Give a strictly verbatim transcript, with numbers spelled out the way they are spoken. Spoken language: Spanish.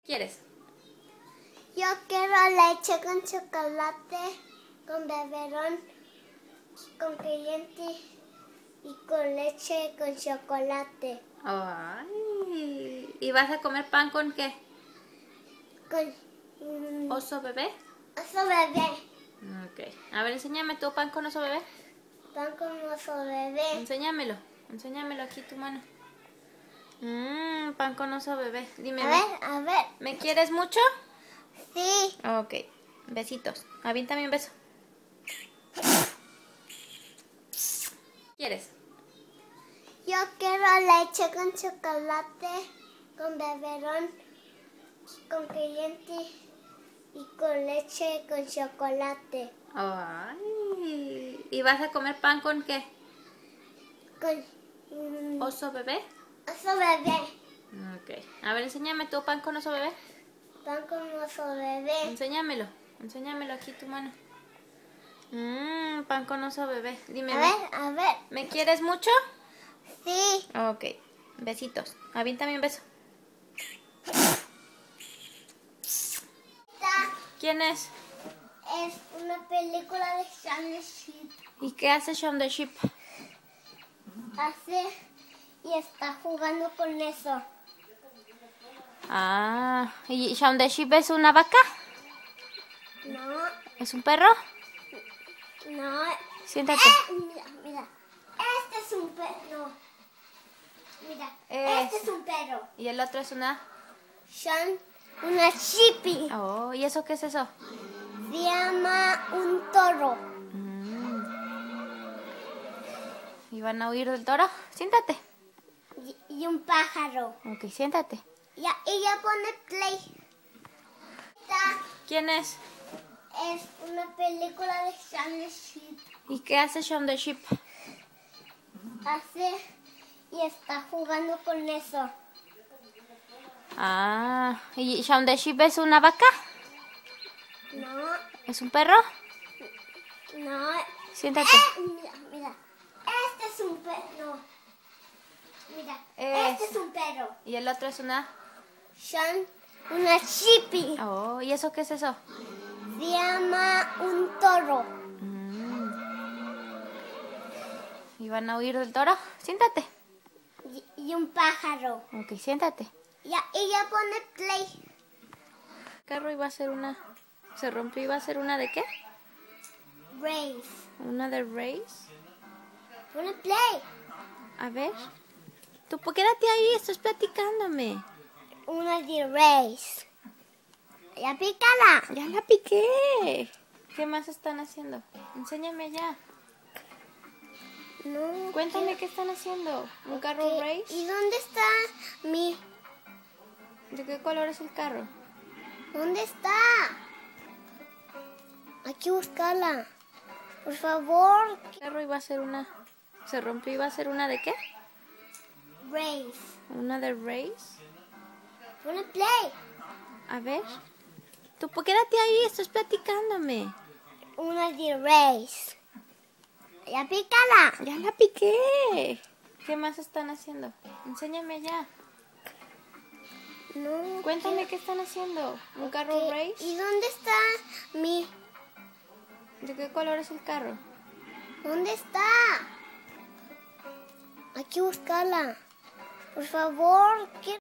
¿Quieres? Yo quiero leche con chocolate, con beberón, con caliente y con leche con chocolate. Ay, ¿y vas a comer pan con qué? Con mm, ¿Oso bebé? oso bebé. Ok. A ver, enséñame tu pan con oso bebé. Pan con oso bebé. Enséñamelo. Enséñamelo aquí tu mano. Mmm, pan con oso bebé. Dime, A ¿me, ver, a ver. ¿me quieres mucho? Sí. Ok. Besitos. Aviéntame un beso. ¿Quieres? Yo quiero leche con chocolate, con beberón, con caliente y con leche con chocolate. Ay, ¿y vas a comer pan con qué? Con mm, ¿Oso bebé? oso bebé. Ok. A ver, enséñame tu pan con oso bebé. Pan con oso bebé. Enséñamelo. Enséñamelo aquí tu mano. Mmm, pan con oso bebé. Dime, A ¿me, ver, a ver. ¿me quieres mucho? Sí. Ok. Besitos. Aviéntame un beso. Esta ¿Quién es? es una película de Shaun the Sheep. ¿Y qué hace Shaun the Sheep? Hace y está jugando con eso. Ah, ¿y Shaun the Sheep es una vaca? No, ¿Es un perro? no. Siéntate. Eh, mira, mira. Este es un perro. No. Mira, este Es- es un perro. ¿Y el otro es una? Shaun, una chippy. Oh, ¿y eso qué es eso? Se llama un toro. Mm. ¿Y van a huir del toro? Siéntate. Y, y un pájaro. Ok, siéntate. Ya, ella pone play. Esta ¿Quién es? es una película de Shaun the Sheep. ¿Y qué hace Shaun the Sheep? Hace y está jugando con eso. Ah, ¿y Shaun the Sheep es una vaca? No, ¿Es un perro? no. Siéntate. Eh, mira, mira. Este es un perro. No. Mira, este Es- es un perro. ¿Y el otro es una? Shaun, una chippy. Oh, ¿y eso qué es eso? Se llama un toro. Mm. ¿Y van a huir del toro? Siéntate. Y, y un pájaro. Ok, siéntate. Ya, ella pone play. El carro iba a ser una... ¿Se rompió? ¿Iba a ser una de qué? Race. ¿Una de race? Pone play. A ver. Tú, pues, quédate ahí, estás platicándome. Una de race. Ya pícala. Ya la piqué. ¿Qué más están haciendo? Enséñame ya. No. Cuéntame qué están haciendo. ¿Un carro ¿Qué? race? ¿Y dónde está mi? ¿De qué color es el carro? ¿Dónde está? Hay que buscarla. Por favor. El carro iba a ser una... ¿Se rompió? ¿Iba a ser una de qué? Race. ¿Una de race? Pone play. A ver. Tú, pues, quédate ahí, estás platicándome. Una de race. Ya pícala. Ya la piqué. ¿Qué más están haciendo? Enséñame ya. No. Cuéntame qué están haciendo. ¿Un carro ¿Qué? race? ¿Y dónde está mi? ¿De qué color es el carro? ¿Dónde está? Hay que buscarla. Por favor. ¿Qué?